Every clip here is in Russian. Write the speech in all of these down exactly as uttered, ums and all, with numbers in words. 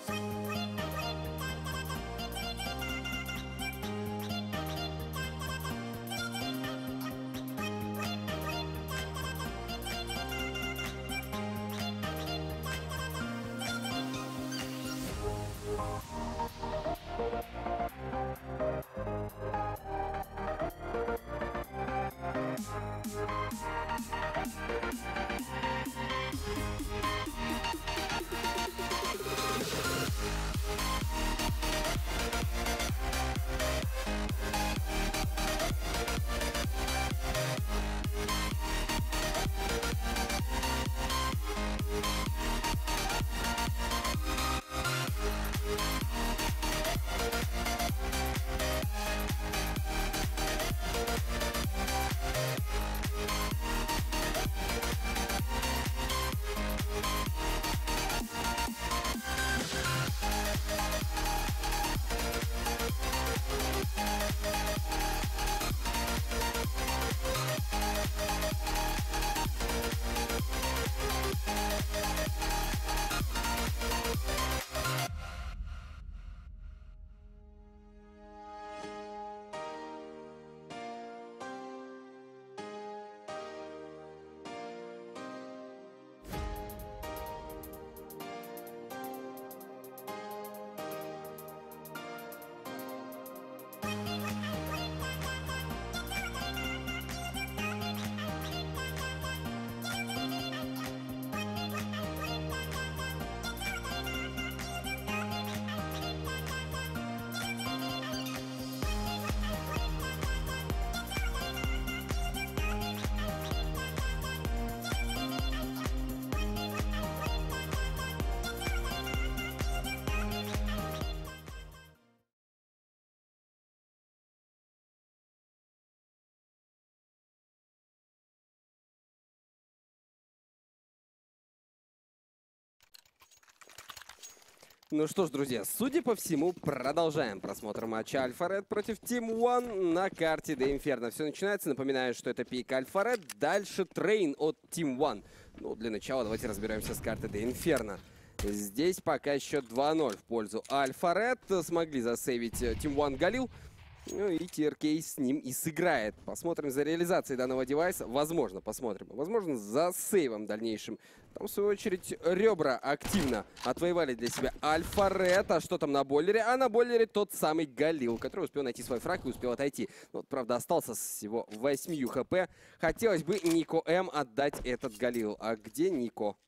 Ну что ж, друзья, судя по всему, продолжаем просмотр матча Alpha Red против Team One на карте The Inferno. Все начинается. Напоминаю, что это пик Alpha Red, дальше Train от Team One. Ну, для начала давайте разбираемся с карты The Inferno. Здесь пока счет два ноль в пользу Alpha Red. Смогли засейвить Team One Галил. Ну и ти ар кей с ним и сыграет. Посмотрим за реализацией данного девайса. Возможно, посмотрим. Возможно, за сейвом дальнейшим. Там, в свою очередь, ребра активно отвоевали для себя Alpha Red. А что там на бойлере? А на бойлере тот самый Галил, который успел найти свой фраг и успел отойти. Ну, вот, правда, остался с всего восемью хп. Хотелось бы Нико М отдать этот Галил. А где Нико?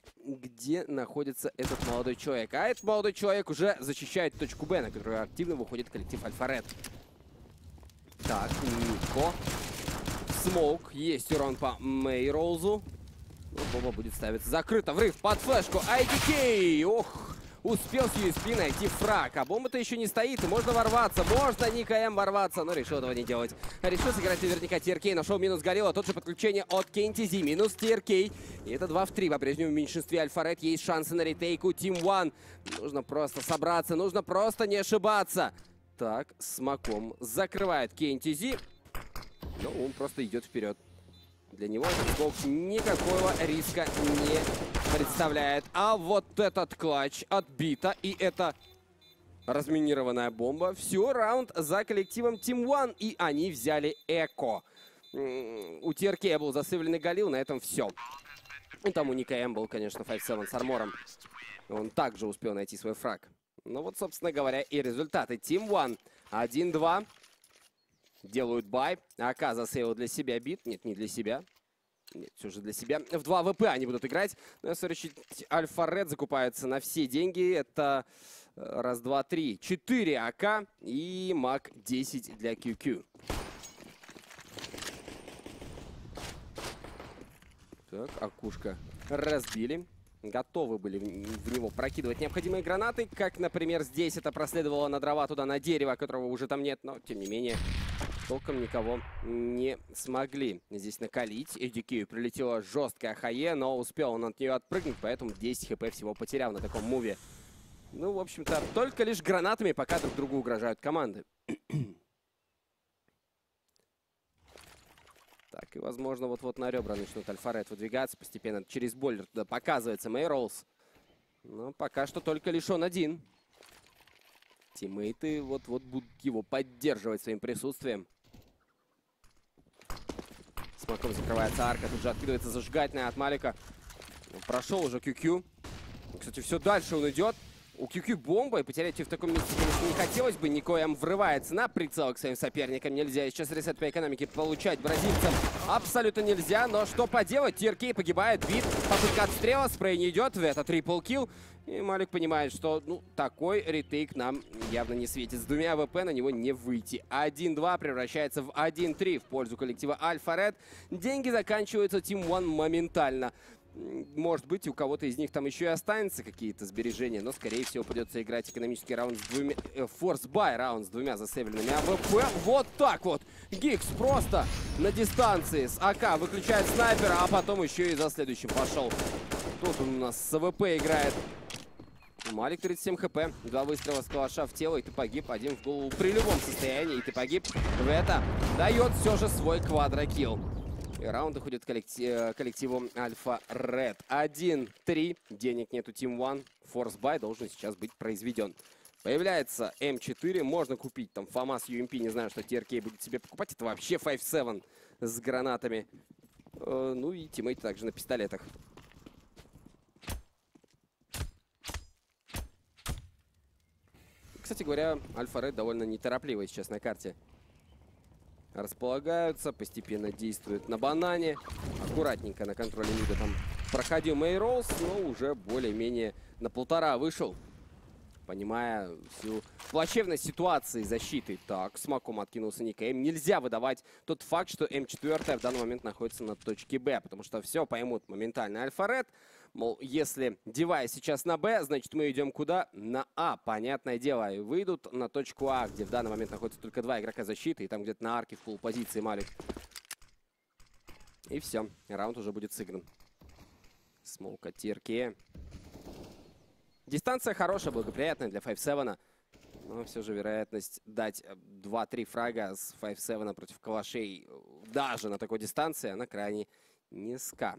Где находится этот молодой человек? А этот молодой человек уже защищает точку Б, на которую активно выходит коллектив Alpha Red. Так, Нико. Смоук. Есть урон по Мейролзу. Ну, бомба будет ставиться. Закрыто. Врыв под флешку. ай ди кей. Ох. Успел с ю эс пи найти фраг. А бомба-то еще не стоит. И можно ворваться. Можно Ника М ворваться. Но решил этого не делать. Решил сыграть наверняка ти ар кей. Нашел минус Галила. Тот же подключение от Кентизи. Минус ти ар кей. И это два в три. По-прежнему в меньшинстве Alpha Red. Есть шансы на ретейк у Team One. Нужно просто собраться. Нужно просто не ошибаться. Так, смоком закрывает Кентизи. Но он просто идет вперед. Для него этот смок никакого риска не представляет. А вот этот клатч отбито. И это разминированная бомба. Все, раунд за коллективом Team One. И они взяли эко. У ти ар кей был засейвленный Галил. На этом все. И там у Ника М был, конечно, пять семь с армором. Он также успел найти свой фраг. Ну вот, собственно говоря, и результаты. Team One один два. Делают бай. АК засейвил для себя бит. Нет, не для себя. Нет, все же для себя. В два ВП они будут играть. Но, если Alpha Red закупается на все деньги. Это раз, два, три, четыре АК и мак десять для кью кью. Так, акушка разбили. Готовы были в него прокидывать необходимые гранаты. Как, например, здесь это проследовало на дрова туда, на дерево, которого уже там нет. Но, тем не менее, толком никого не смогли здесь накалить. эй ди кей прилетела жесткая хае, но успел он от нее отпрыгнуть, поэтому десять хп всего потерял на таком муве. Ну, в общем-то, только лишь гранатами пока друг другу угрожают команды. Так, и, возможно, вот-вот на ребра начнут Alpha Red выдвигаться постепенно. Через бойлер туда показывается Мейролз. Но пока что только лишь он один. Тиммейты вот-вот будут его поддерживать своим присутствием. Смоком закрывается арка, тут же откидывается зажигательная от Малика. Прошел уже QQ. Кстати, все дальше он идет. У QQ бомба, и потерять ее в таком месте, конечно, не хотелось бы. Никоям врывается на прицел к своим соперникам. Нельзя сейчас ресет по экономике получать бразильцам абсолютно нельзя. Но что поделать, ти ар кей погибает, бит, попытка отстрела, спрей не идет. Это трипл килл. И Малик понимает, что ну такой ретейк нам явно не светит. С двумя АВП на него не выйти. один-два превращается в один-три в пользу коллектива Альфа Ред. Деньги заканчиваются Тим One моментально. Может быть, у кого-то из них там еще и останется какие-то сбережения, но, скорее всего, придется играть экономический раунд с двумя... Э, форс-бай раунд с двумя засейвленными АВП. Вот так вот! Гикс просто на дистанции с АК выключает снайпера, а потом еще и за следующим пошел. Тут он у нас с АВП играет. Малик тридцать семь хп, два выстрела с калаша в тело, и ты погиб. Один в голову при любом состоянии, и ты погиб. В это дает все же свой квадрокилл. И раунд уходит коллектив, коллективу Альфа Ред. один-три. Денег нету Тим One. Форс-бай должен сейчас быть произведен. Появляется эм четыре. Можно купить там ФАМАС, ю эм пи. Не знаю, что ти ар кей будет себе покупать. Это вообще пять семь с гранатами. Э, ну и тиммейты также на пистолетах. Кстати говоря, Альфа Ред довольно неторопливый сейчас на карте. Располагаются, постепенно действуют на банане. Аккуратненько на контроле мида там проходил Мейролс, но уже более-менее на полтора вышел. Понимая всю плачевность ситуации защиты. Так, смоком откинулся Никейм. Нельзя выдавать тот факт, что эм четыре в данный момент находится на точке Б, потому что все поймут моментально Альфа Ред. Мол, если девайс сейчас на Б, значит мы идем куда? На А, понятное дело. И выйдут на точку А, где в данный момент находится только два игрока защиты, и там где-то на арке в полупозиции Малик. И все, раунд уже будет сыгран. Смоук от ти ар кей. Дистанция хорошая, благоприятная для пять семь. Но все же вероятность дать два-три фрага с пять семь против калашей даже на такой дистанции, она крайне низка.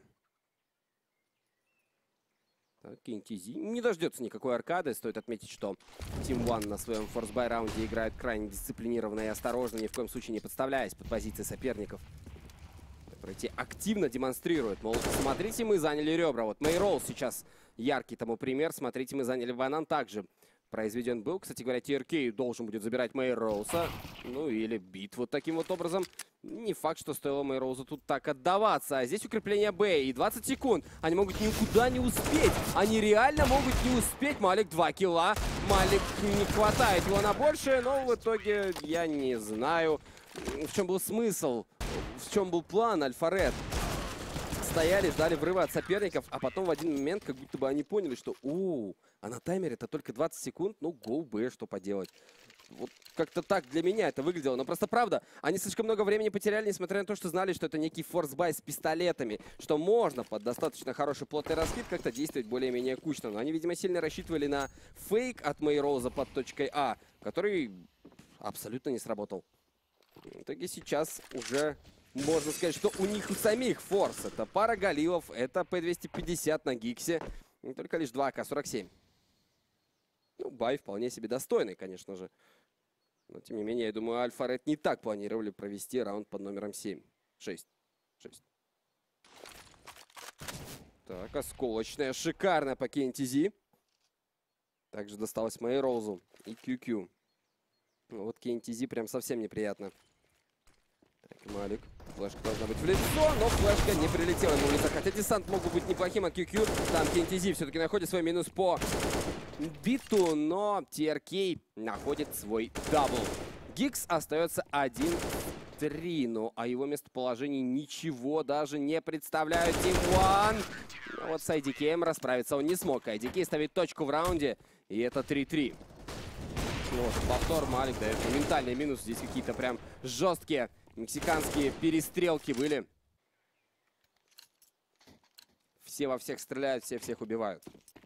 Так, Кентизи не дождется никакой аркады. Стоит отметить, что Тим One на своем форс-бай раунде играет крайне дисциплинированно и осторожно, ни в коем случае не подставляясь под позиции соперников. Пройти активно демонстрирует. Мол, смотрите, мы заняли ребра. Вот Мейрол сейчас яркий тому пример. Смотрите, мы заняли банан. Также произведен был. Кстати говоря, ти ар кей должен будет забирать Мейролса. Ну или бит вот таким вот образом. Не факт, что стоило Мейролзу тут так отдаваться. А здесь укрепление Б. И двадцать секунд. Они могут никуда не успеть. Они реально могут не успеть. Малик два килла. Малик не хватает его на большее. Но в итоге я не знаю, в чем был смысл. В чем был план Альфа Ред. Стояли, ждали взрыва от соперников, а потом в один момент как будто бы они поняли, что у, а на таймере это только двадцать секунд, ну гоу Б, что поделать. Вот как-то так для меня это выглядело. Но просто правда, они слишком много времени потеряли, несмотря на то, что знали, что это некий форс-бай с пистолетами, что можно под достаточно хороший плотный раскид как-то действовать более-менее кучно. Но они, видимо, сильно рассчитывали на фейк от Мейролза под точкой А, который абсолютно не сработал. В итоге сейчас уже можно сказать, что у них у самих форс. Это пара галилов, это пэ двести пятьдесят на Гиксе. И только лишь два а ка сорок семь. Ну, бай вполне себе достойный, конечно же. Но, тем не менее, я думаю, Альфа Ред не так планировали провести раунд под номером семь. шесть. шесть. Так, осколочная, шикарная по Кентизи. Также досталось Мейролзу и QQ. Ну, вот Кентизи прям совсем неприятно. Так, Малик. Флешка должна быть в лицо, но флешка не прилетела ему в лицо. Хотя десант мог бы быть неплохим от QQ. Там Кентизи все-таки находит свой минус по биту, но ти ар кей находит свой дабл. Гикс остается один-три, но о его местоположении ничего даже не представляют Тим One. Но вот с ай ди кей расправиться он не смог. ай ди кей ставит точку в раунде, и это три-три. Вот, повтор, Малик дает моментальный минус. Здесь какие-то прям жесткие мексиканские перестрелки были. Все во всех стреляют, все всех убивают.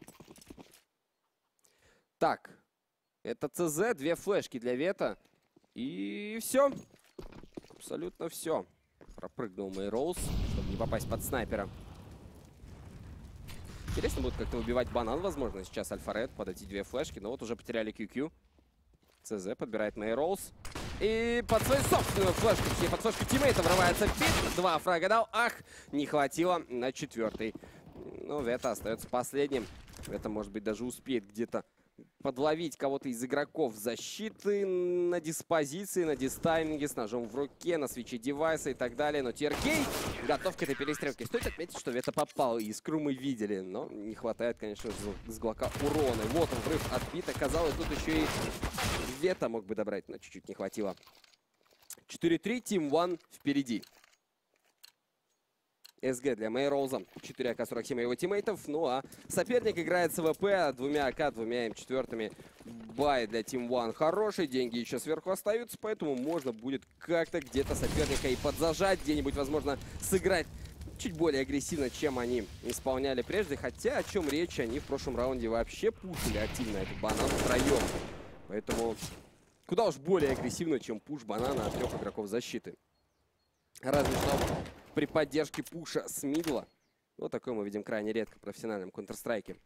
Так, это ЦЗ, две флешки для Вета. И все. Абсолютно все. Пропрыгнул Мейролс, чтобы не попасть под снайпера. Интересно будет как-то выбивать банан, возможно, сейчас Альфа Ред под эти две флешки, но вот уже потеряли кью кью. ЦЗ подбирает Мейроуз. И под свою собственную флешку, точнее, под флешку тиммейта врывается Пит. Два фрага дал. Ах, не хватило на четвертый. Ну, Вета остается последним. Вета, может быть, даже успеет где-то подловить кого-то из игроков защиты на диспозиции, на дистайминге, с ножом в руке, на свече девайса и так далее. Но Теркей готов к этой перестрелке. Стоит отметить, что Вета попал. Искру мы видели, но не хватает, конечно, с Глока урона. Вот он, взрыв от Пита. Казалось, тут еще и Вета мог бы добрать, но чуть-чуть не хватило. четыре три, Team One впереди. СГ для Мейроуза, четыре а ка сорок семь его тиммейтов. Ну а соперник играет с АВП, двумя АК, двумя эм четыре. Бай для Team One хороший, деньги еще сверху остаются, поэтому можно будет как-то где-то соперника и подзажать, где-нибудь, возможно, сыграть чуть более агрессивно, чем они исполняли прежде. Хотя, о чем речь, они в прошлом раунде вообще пушили активно этот банан втроем. Поэтому куда уж более агрессивно, чем пуш банана от трех игроков защиты. Разве что при поддержке пуша с мидла. Вот такое мы видим крайне редко в профессиональном Counter-Strike.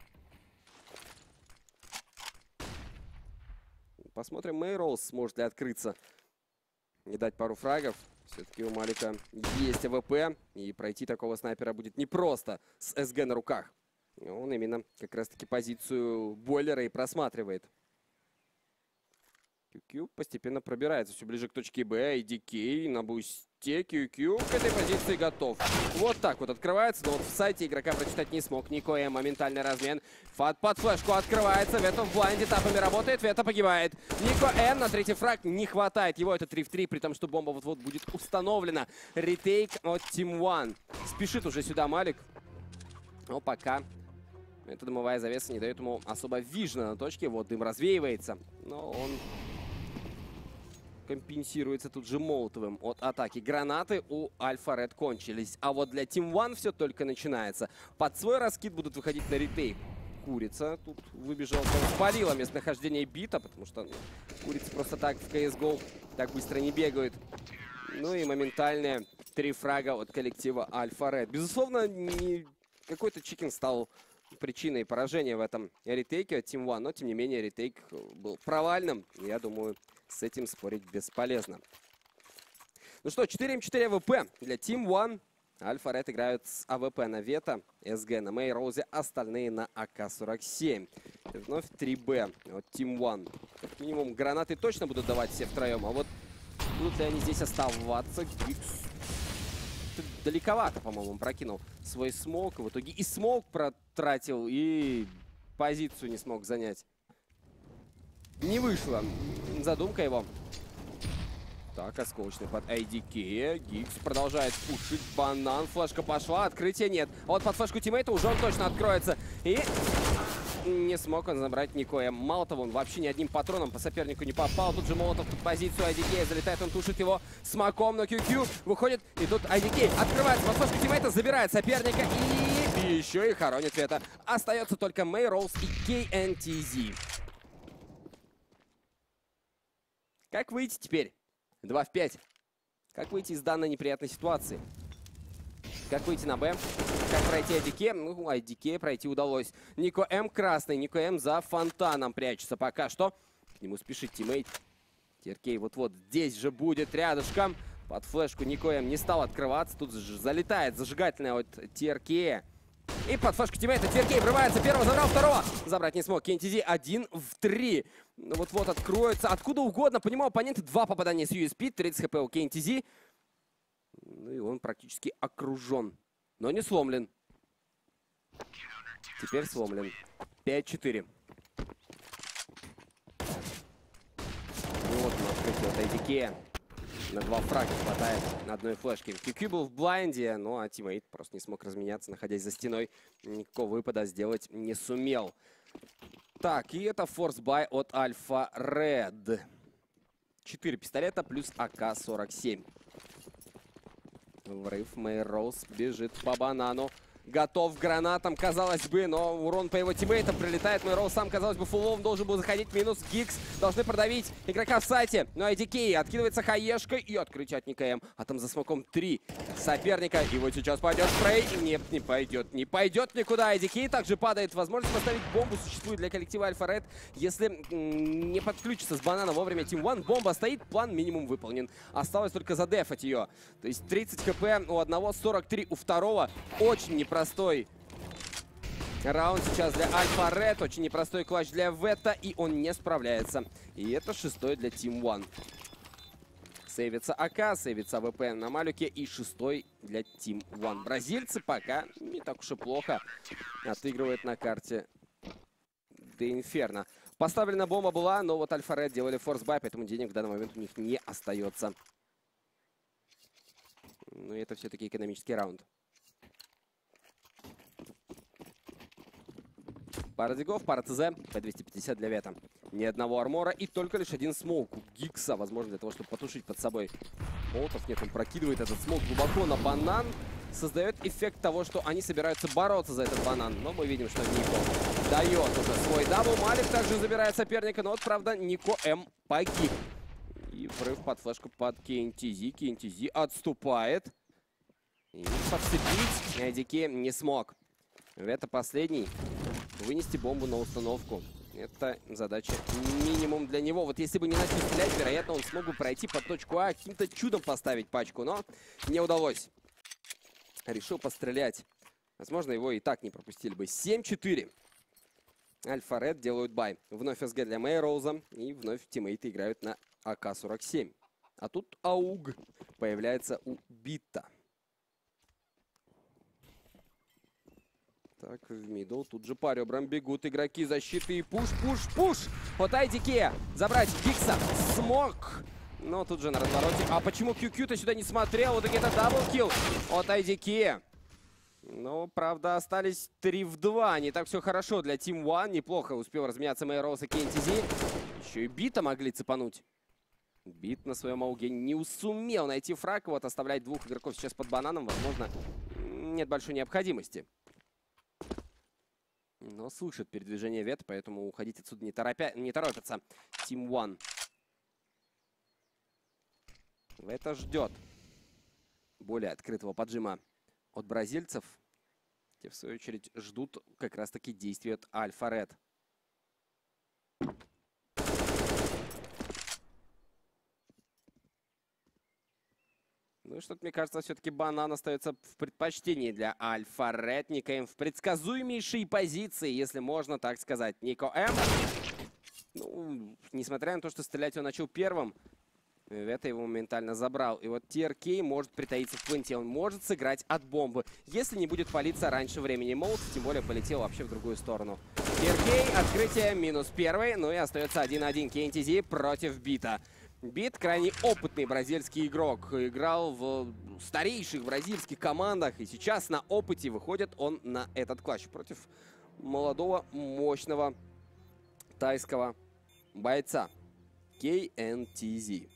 Посмотрим, Мейроуз сможет ли открыться и дать пару фрагов. Все-таки у Малика есть АВП, и пройти такого снайпера будет непросто с СГ на руках. Он именно как раз-таки позицию бойлера и просматривает. кью кью постепенно пробирается все ближе к точке Б. И ди кей на бусте. кью кью к этой позиции готов. Вот так вот открывается. Но вот в сайте игрока прочитать не смог. Никоэм, моментальный размен. Фат под флешку открывается. Вета в блайнде тапами работает. Вета погибает. Никоэм на третий фраг не хватает. Его это три в три, при том, что бомба вот-вот будет установлена. Ретейк от Team One. Спешит уже сюда Малик. Но пока эта дымовая завеса не дает ему особо вижна на точке. Вот дым развеивается. Но он компенсируется тут же молотовым от атаки. Гранаты у Альфа Ред кончились. А вот для Team One все только начинается. Под свой раскид будут выходить на ретейк. Курица тут выбежала, спалила местонахождение бита, потому что ну, курицы просто так в си эс го так быстро не бегают. Ну и моментальные три фрага от коллектива Альфа Ред. Безусловно, не какой-то чикен стал причиной поражения в этом ретейке от Team One, но тем не менее ретейк был провальным. Я думаю, с этим спорить бесполезно. Ну что, четыре эм четыре АВП для Team One. Альфа Ред играют с АВП на Вета, СГ на Мейроузе, остальные на а ка сорок семь. И вновь три бэ от Team One. Как минимум гранаты точно будут давать все втроем, а вот будут ли они здесь оставаться? Гикс далековато, по-моему, прокинул свой смоук. В итоге и смоук протратил, и позицию не смог занять. Не вышло. Задумка его. Так, осколочный под эй ди кей. Гикс продолжает пушить банан. Флешка пошла, открытия нет. А вот под флешку тиммейта уже он точно откроется. И не смог он забрать Никоя. Мало того, он вообще ни одним патроном по сопернику не попал. Тут же Молотов под позицию эй ди кей. Залетает, он тушит его смоком, но кью кью выходит. И тут эй ди кей открывается под флешку тиммейта, забирает соперника и... и еще и хоронит Вета. Остается только Мейроуз и кей эн ти зет. Как выйти теперь? два в пять. Как выйти из данной неприятной ситуации? Как выйти на Б? Как пройти эй ди кей? Ну, эй ди кей пройти удалось. Никоэм красный. Никоэм за фонтаном прячется пока что. К нему спешит тиммейт. Теркей вот-вот здесь же будет рядышком. Под флешку Никоэм не стал открываться. Тут залетает зажигательная от Теркея. И под флешку тиммейта Теркей врывается. Первого забрал, второго забрать не смог. кей эн ти зет один в три. Ну вот-вот откроется. Откуда угодно. По нему оппоненты два попадания с ю эс пи. тридцать хп у кей эн ти зет. Ну и он практически окружен. Но не сломлен. Теперь сломлен. пять четыре. Ну вот он открытие от эй ди кей. На два фрага хватает на одной флешке. кью кью был в блайнде, ну а тиммейт просто не смог разменяться, находясь за стеной. Никакого выпада сделать не сумел. Так, и это форс-бай от Альфа Ред. четыре пистолета плюс а ка сорок семь. Врыв, Мейроуз бежит по банану. готов к гранатам, казалось бы, но урон по его тиммейтам прилетает. Мэйроуз сам, казалось бы, фулловым должен был заходить. Минус Гикс. Должны продавить игрока в сайте. Но ай ди кей откидывается хаешкой и открытие от НикоЭм. А там за смоком три соперника. И вот сейчас пойдет спрей. Нет, не пойдет. Не пойдет никуда. ай ди кей также падает. Возможность поставить бомбу существует для коллектива Альфа Ред. Если не подключится с банана вовремя Тим One, бомба стоит, план минимум выполнен. Осталось только задефать ее. То есть тридцать хп у одного, сорок три у второго. Очень непростой раунд сейчас для Альфа Ред. Очень непростой клатч для Вета. И он не справляется. И это шестой для Тим One. Сейвится АК, сейвится АВП на Малюке. И шестой для Тим One. Бразильцы пока не так уж и плохо отыгрывают на карте Де Инферно. Поставлена бомба была, но вот Альфа Ред делали форс-бай, поэтому денег в данный момент у них не остается. Но это все-таки экономический раунд. Пара дигов, пара ТЗ, П двести пятьдесят для Вета. Ни одного армора и только лишь один смоук у Гикса, возможно, для того, чтобы потушить под собой. Молотов нет, он прокидывает этот смоук глубоко на банан. Создает эффект того, что они собираются бороться за этот банан. Но мы видим, что Нико дает уже свой дабл. Малик также забирает соперника, но вот, правда, НикоЭм погиб. И врыв под флешку под КНТЗ. КНТЗ отступает. И подцепить ай ди кей не смог. Это последний. Вынести бомбу на установку. Это задача минимум для него. Вот если бы не начал стрелять, вероятно, он смог бы пройти под точку А, каким-то чудом поставить пачку, но не удалось. Решил пострелять. Возможно, его и так не пропустили бы. семь четыре. Альфа Ред делают бай. Вновь СГ для Мэйроуза. И вновь тиммейты играют на А К сорок семь. А тут АУГ появляется у Бита. Так, в мидл. Тут же по ребрам бегут игроки защиты. И пуш, пуш, пуш. Вот ай ди кей. Забрать Гикса. Смог. Но тут же на развороте. А почему кью кью-то сюда не смотрел? Вот это даблкил от ай ди кей. Ну, правда, остались три в два. Не так все хорошо для Тим One. Неплохо успел разменяться Мэйроуз и КНТЗ. Еще и Бита могли цепануть. Бит на своем ауге не сумел найти фраг. Вот оставлять двух игроков сейчас под бананом, возможно, нет большой необходимости. Но слышит передвижение Вет, поэтому уходить отсюда не, торопя... не торопятся. Тим One. Это ждет более открытого поджима от бразильцев. Те, в свою очередь, ждут как раз-таки действий от Альфа Ред. Ну и что-то, мне кажется, все-таки банан остается в предпочтении для Альфа Ред. НикоЭм в предсказуемейшей позиции, если можно так сказать. НикоЭм, ну, несмотря на то, что стрелять он начал первым, это его моментально забрал. И вот Ти Ар Кей может притаиться в пленте. Он может сыграть от бомбы, если не будет палиться раньше времени. Молот, тем более, полетел вообще в другую сторону. Ти Ар Кей, открытие, минус первый. Ну и остается один один. КНТЗ против Бита. Бит крайне опытный бразильский игрок. Играл в старейших бразильских командах. И сейчас на опыте выходит он на этот клатч против молодого, мощного тайского бойца. КНТЗ.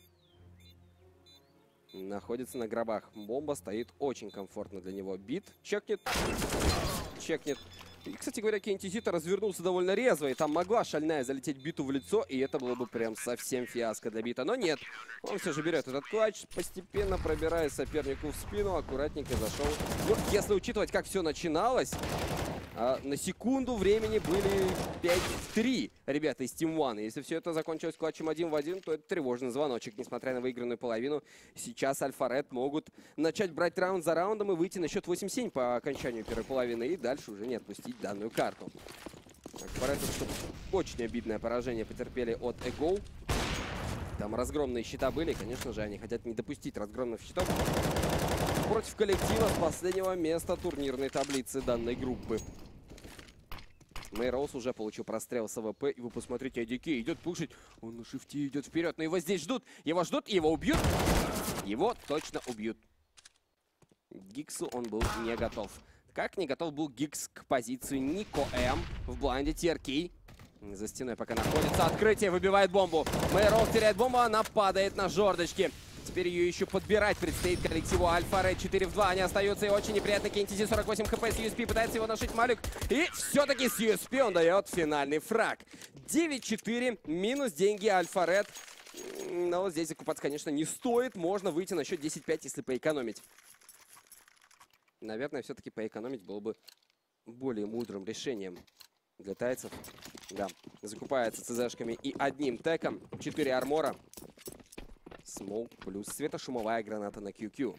Находится на гробах. Бомба стоит очень комфортно для него. Бит чекнет. Чекнет. И, кстати говоря, КНТЗ-то развернулся довольно резво. И там могла шальная залететь Биту в лицо. И это было бы прям совсем фиаско для Бита. Но нет. Он все же берет этот клатч. Постепенно пробирая сопернику в спину. Аккуратненько зашел. Ну, если учитывать, как все начиналось... А на секунду времени были пять три ребята из Тим One. Если все это закончилось клатчем один в один, то это тревожный звоночек. Несмотря на выигранную половину, сейчас Альфа Ред могут начать брать раунд за раундом и выйти на счет восемь семь по окончанию первой половины. И дальше уже не отпустить данную карту. Альфа Ред очень обидное поражение потерпели от Эгоу. Там разгромные счета были. Конечно же, они хотят не допустить разгромных счетов против коллектива с последнего места турнирной таблицы данной группы. Мэйроуз уже получил прострел с АВП. И вы посмотрите, ай ди кей идет пушить. Он на шифте идет вперед. Но его здесь ждут. Его ждут, его убьют. Его точно убьют. Гиксу он был не готов. Как не готов был Гикс к позиции НикоЭм в блайнде. Ти Ар Кей за стеной пока находится. Открытие, выбивает бомбу. Мэйроуз теряет бомбу, она падает на жердочке. Теперь ее еще подбирать предстоит коллективу Альфа Ред. четыре в два. Они остаются, и очень неприятно. Кентизи сорок восемь хп с ю эс пи. Пытается его нашить Малюк. И все-таки с ю эс пи он дает финальный фраг. девять четыре. Минус деньги Альфа Ред. Но здесь закупаться, конечно, не стоит. Можно выйти на счет десять пять, если поэкономить. Наверное, все-таки поэкономить было бы более мудрым решением для тайцев. Да, закупается цзшками и одним теком. четыре армора. Смоук плюс светошумовая граната на кью кью.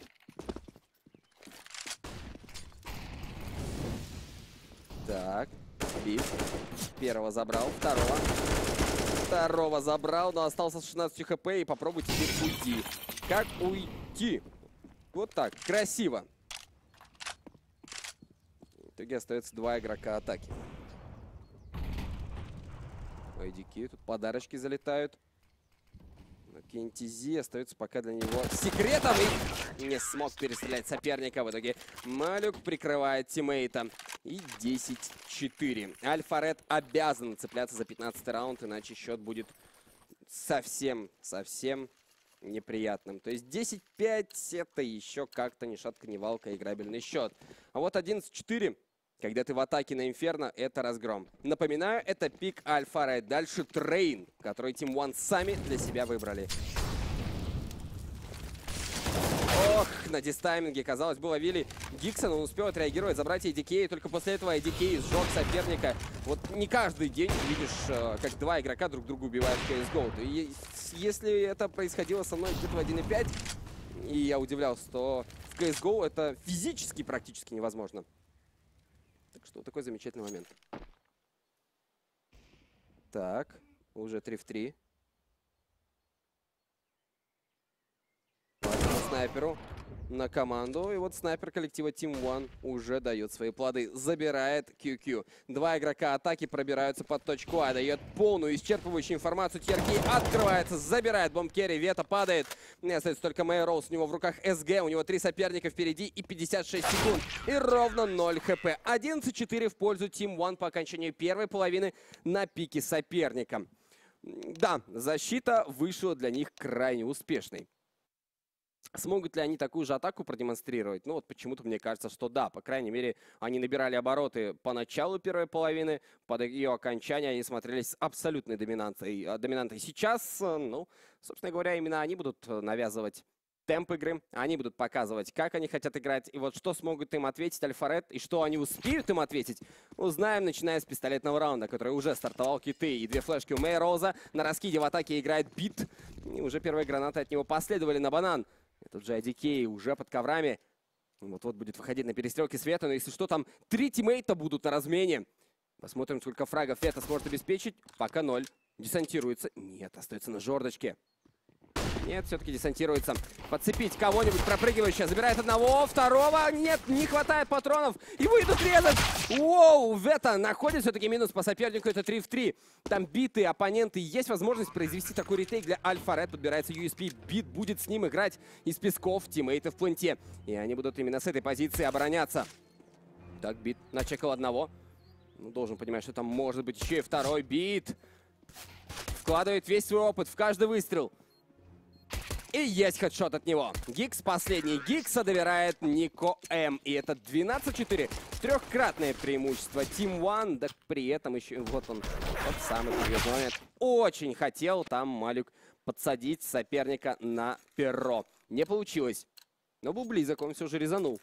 Так, бит. Первого забрал, второго. Второго забрал, но остался с шестнадцатью хп. И попробуй теперь уйти. Как уйти? Вот так, красиво. В итоге остается два игрока атаки. ай ди кей, тут подарочки залетают. Кентизи остается пока для него секретом и не смог перестрелять соперника. В итоге Малюк прикрывает тиммейта. И десять четыре. Альфа Ред обязан цепляться за пятнадцатый раунд, иначе счет будет совсем, совсем неприятным. То есть десять пять это еще как-то ни шатка, ни валка играбельный счет. А вот одиннадцать четыре. Когда ты в атаке на Инферно, это разгром. Напоминаю, это пик Альфа Ред. Дальше Трейн, который Тим One сами для себя выбрали. Ох, на дистайминге, казалось бы, ловили Гикса, но он успел отреагировать, забрать эй ди кей, и только после этого эй ди кей сжег соперника. Вот не каждый день видишь, как два игрока друг друга убивают в си эс го. И если это происходило со мной где-то в один и пять, и я удивлялся, то в си эс го это физически практически невозможно. Так что вот такой замечательный момент. Так, уже три в три. Снайперу на команду. И вот снайпер коллектива Тим One уже дает свои плоды. Забирает кью кью. Два игрока атаки пробираются под точку А. Дает полную исчерпывающую информацию. Тьерки открывается, забирает бомб-керри. Вета падает. Не остается только Мэй Роуз. У него в руках эс гэ. У него три соперника впереди и пятьдесят шесть секунд. И ровно ноль хп. одиннадцать четыре в пользу Тим One по окончанию первой половины на пике соперника. Да, защита вышла для них крайне успешной. Смогут ли они такую же атаку продемонстрировать? Ну вот почему-то мне кажется, что да. По крайней мере, они набирали обороты по началу первой половины. Под ее окончание они смотрелись с абсолютной доминанцией. Доминантой сейчас, ну, собственно говоря, именно они будут навязывать темп игры. Они будут показывать, как они хотят играть. И вот что смогут им ответить Альфа Ред, и что они успеют им ответить, узнаем, начиная с пистолетного раунда, который уже стартовал. Киты и две флешки у Мэй Роуза. На раскиде в атаке играет Бит. И уже первые гранаты от него последовали на банан. Этот же эй ди кей уже под коврами. Вот-вот будет выходить на перестрелке света. Но если что, там три тиммейта будут на размене. Посмотрим, сколько фрагов это сможет обеспечить. Пока ноль. Десантируется. Нет, остается на жердочке. Нет, все-таки десантируется. Подцепить кого-нибудь пропрыгивающего. Забирает одного, второго. Нет, не хватает патронов. И выйдут резать. Воу, Вета находит все-таки минус по сопернику. Это три в три. Там биты, оппоненты. Есть возможность произвести такой ретейк для Альфа Ред. Подбирается ю эс пи. Бит будет с ним играть из песков. Тиммейты в пленте. И они будут именно с этой позиции обороняться. Так, Бит начекал одного. Ну, должен понимать, что там может быть еще и второй. Бит вкладывает весь свой опыт в каждый выстрел. И есть хедшот от него. Гикс последний. Гикса доверяет Нико М. И это двенадцать четыре. Трехкратное преимущество Тим One. Да при этом еще... Вот он. Вот самый серьезный момент. Очень хотел там Малюк подсадить соперника на перо. Не получилось. Но был близок. Он все же резанул.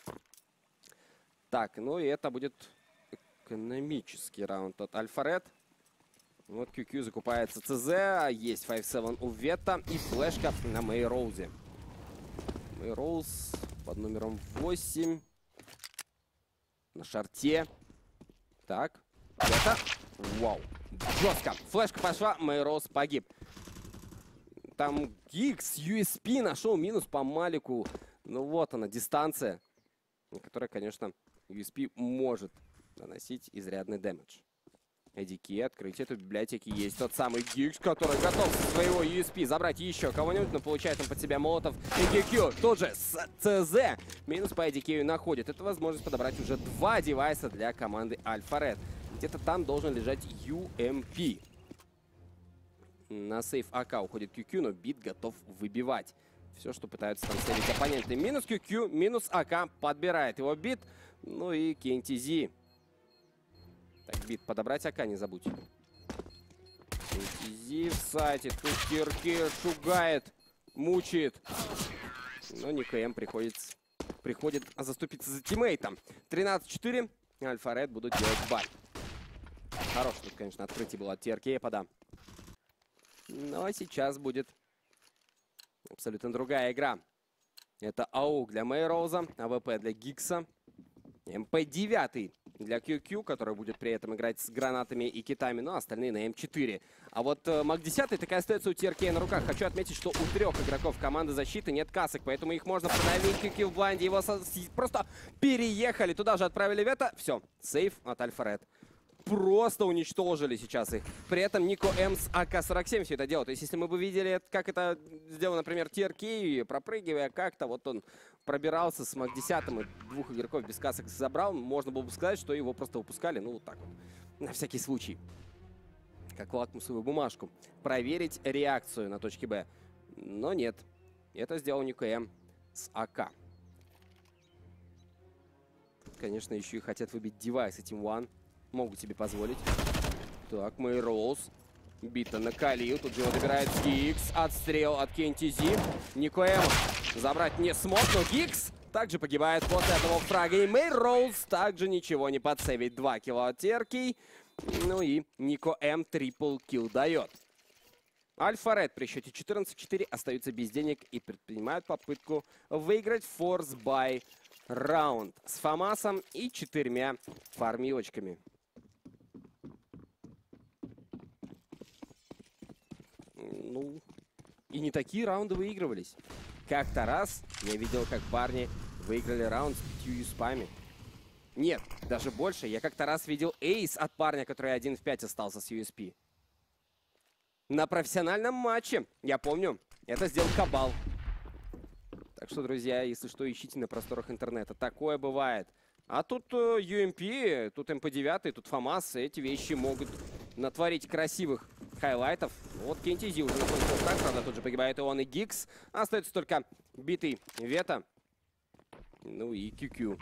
Так, ну и это будет экономический раунд от Альфа Ред. Вот кью кью закупается ЦЗ, есть пять семь у Вета и флешка на Мэй Роузе. Мэй Роуз под номером восемь. На шарте. Так, Вета. Вау, жестко. Флешка пошла, Мэй Роуз погиб. Там Гикс, ю эс пи нашел минус по Малику. Ну вот она, дистанция, на которой, конечно, ю эс пи может наносить изрядный дэмэдж. эй ди кей, открытие этой библиотеки. Есть тот самый Гикс, который готов со своего ю эс пи забрать еще кого-нибудь, но получает он под себя молотов. И кью кью тут же с ЦЗ минус по эй ди кей находит. Это возможность подобрать уже два девайса для команды Альфа Ред. Где-то там должен лежать ю эм пи. На сейф АК уходит кью кью, но Бит готов выбивать. Все, что пытаются там сейвить оппоненты. Минус кью кью, минус АК. Подбирает его Бит. Ну и KenTZ. Так, Бит, подобрать АК не забудь. KenTZ в сайте. Тут TRK шугает. Мучает. Но НиКоэм приходится, приходит заступиться за тиммейтом. тринадцать четыре. Альфа Ред будут делать бай. Хорошее тут, конечно, открытие было от TRK, подам. Но сейчас будет абсолютно другая игра. Это АУК для Мейроуза, АВП для Гикса, эм пэ девять для кью кью, который будет при этом играть с гранатами и китами, но остальные на эм четыре. А вот э, Мак десять такая остается у TRK на руках. Хочу отметить, что у трех игроков команды защиты нет касок, поэтому их можно продавить. кью кью в блайнде, его со... просто переехали, туда же отправили вето. Все, сейф от Альфа Ред. Просто уничтожили сейчас их. При этом НиКоэм с АК сорок семь все это делает. То есть, если мы бы видели, как это сделал, например, TRK, пропрыгивая как-то, вот он пробирался с Мак десять и двух игроков без касок забрал, можно было бы сказать, что его просто выпускали, ну, вот так вот, на всякий случай. Как лакмусовую бумажку. Проверить реакцию на точке Б. Но нет. Это сделал НиКоэм с АК. Конечно, еще и хотят выбить девайсы Team One. Могут себе позволить. Так, Мейроуз. Бита на Калию. Тут же его добирает Гикс. Отстрел от KenTZ. НиКоэм забрать не смог, но Гикс также погибает после одного фрага. И Мейроуз также ничего не подсейвит. Два килла от TRK. Ну и НиКоэм трипл килл дает. Альфа Ред при счете четырнадцать четыре остаются без денег и предпринимают попытку выиграть форс бай раунд с Фамасом и четырьмя фармилочками. Ну, и не такие раунды выигрывались. Как-то раз я видел, как парни выиграли раунд с пятью юспами. Нет, даже больше. Я как-то раз видел эйс от парня, который один в пять остался с ю эс пи. На профессиональном матче, я помню, это сделал Кабал. Так что, друзья, если что, ищите на просторах интернета. Такое бывает. А тут э, ю эм пи, тут эм пэ девять, тут Фамас. Эти вещи могут натворить красивых хайлайтов. Вот KenTZ уже находится так, правда, тут же погибает и он, и Гикс. Остается только битый вето. Ну и кью кью.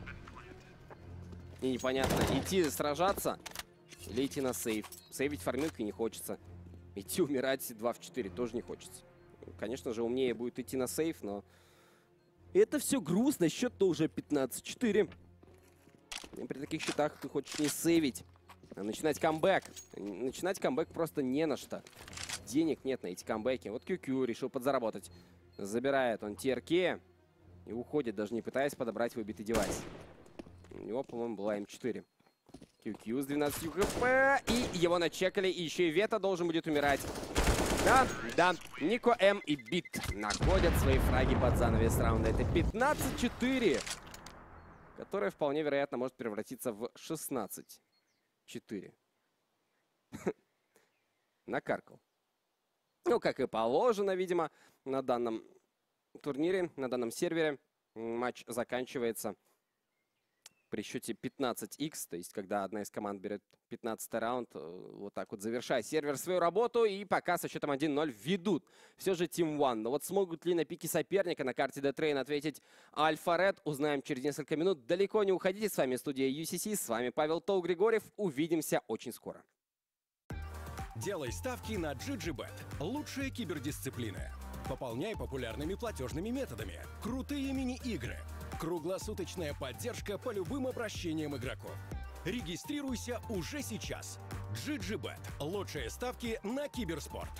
И непонятно, идти сражаться или идти на сейв. Сейвить фармилкой не хочется. Идти умирать два в четыре тоже не хочется. Конечно же, умнее будет идти на сейв, но это все грустно. Счет-то уже пятнадцать четыре. И при таких счетах ты хочешь не сейвить, а начинать камбэк. Начинать камбэк просто не на что. Денег нет на эти камбэки. Вот кью кью решил подзаработать. Забирает он TRK и уходит, даже не пытаясь подобрать выбитый девайс. У него, по-моему, была эм четыре. кью кью с двенадцатью хп. И его начекали. И еще и вето должен будет умирать. Да, да. НиКоэм и Бит находят свои фраги под занавес раунда. Это пятнадцать четыре. Которое вполне вероятно может превратиться в шестнадцать четыре. Накаркал. Ну, как и положено, видимо, на данном турнире, на данном сервере. Матч заканчивается при счете пятнадцать икс, то есть когда одна из команд берет пятнадцатый раунд, вот так вот завершая сервер свою работу, и пока со счетом один ноль ведут все же Team One. Но вот смогут ли на пике соперника на карте D-Train ответить Альфа Ред, узнаем через несколько минут. Далеко не уходите, с вами студия ю си си, с вами Павел Тоу Григорьев, увидимся очень скоро. Делай ставки на джи джи бет. Лучшие кибердисциплины. Пополняй популярными платежными методами. Крутые мини-игры. Круглосуточная поддержка по любым обращениям игроков. Регистрируйся уже сейчас. джи джи бет. Лучшие ставки на киберспорт.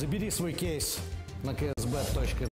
Забери свой кейс на ксбет точка